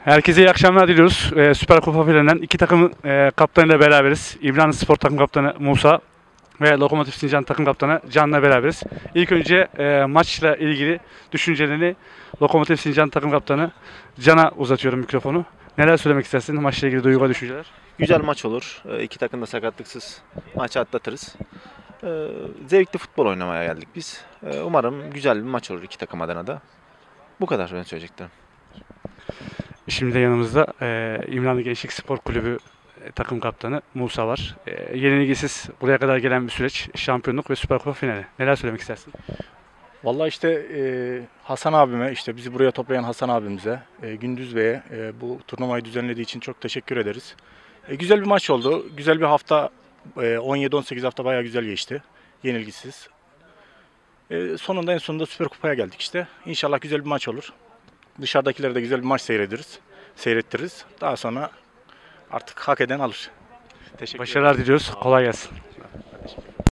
Herkese iyi akşamlar diliyoruz. Süper Kupa finalinden iki takımın kaptanıyla beraberiz. İmranlı Spor takım kaptanı Musa ve Lokomotiv Sincan takım kaptanı Can'la beraberiz. İlk önce maçla ilgili düşüncelerini Lokomotiv Sincan takım kaptanı Can'a uzatıyorum mikrofonu. Neler söylemek istersin maçla ilgili duygu ve düşünceler? Güzel maç olur. İki takım da sakatlıksız maçı atlatırız. Zevkli futbol oynamaya geldik biz. Umarım güzel bir maç olur iki takım adına da. Bu kadar ben söyleyeceklerim. Şimdi de yanımızda İmranlı Gençlik Spor Kulübü takım kaptanı Musa var. Yenilgisiz buraya kadar gelen bir süreç, şampiyonluk ve Süper Kupa finali. Neler söylemek istersin? Vallahi işte Hasan abime, işte bizi buraya toplayan Hasan abimize, Gündüz Bey'e bu turnuvayı düzenlediği için çok teşekkür ederiz. Güzel bir maç oldu. Güzel bir hafta, 17-18 hafta bayağı güzel geçti. Yenilgisiz. En sonunda Süper Kupa'ya geldik işte. İnşallah güzel bir maç olur. Dışarıdakilere de güzel bir maç seyrettiririz. Daha sonra artık hak eden alır. Teşekkür ederim. Başarılar diliyoruz. Kolay gelsin.